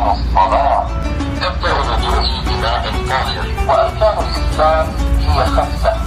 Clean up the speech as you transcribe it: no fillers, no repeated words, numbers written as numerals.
الصلاة. تبدأ الوضوء بماء طاهر. وأركان الإسلام هي 5